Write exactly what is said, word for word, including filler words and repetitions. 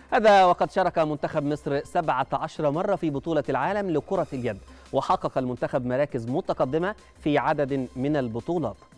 هذا وقد شارك منتخب مصر سبعة عشر مرة في بطولة العالم لكرة اليد، وحقق المنتخب مراكز متقدمة في عدد من البطولات.